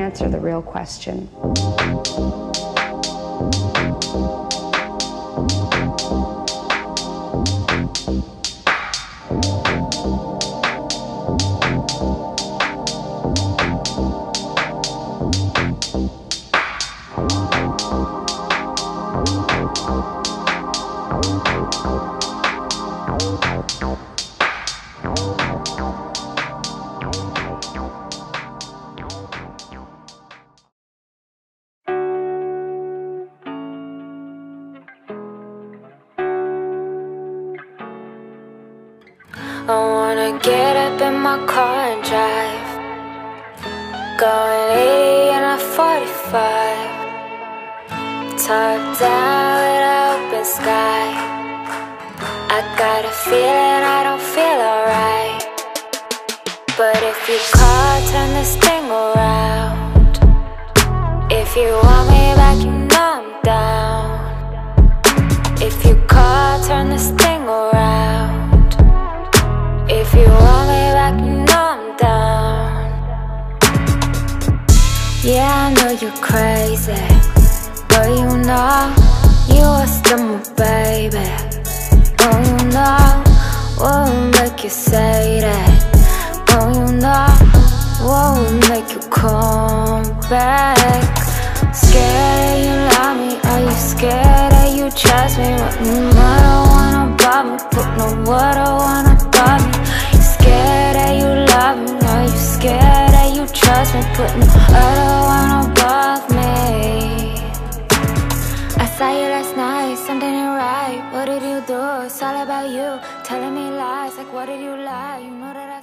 answer the real question. I wanna get up in my car and drive, going 80 in a 45, top down with an open sky. I got a feeling I don't feel alright, but if you call, turn this thing around. If you want me back, you know I'm down. If you call, turn this thing around. If you want me back, you know I'm down. Yeah, I know you're crazy, but you know you are still my baby. Oh, you know what will make you say that. Oh, you know what will make you come back. Scared that you love me? Are you scared that you trust me? What you don't wanna bother me, put no word I wanna bother me. You scared that you love me? Are you scared that you trust me? Put no other one above me. I saw you last night, something ain't right. What did you do? It's all about you, telling me lies. Like what did you lie? You know that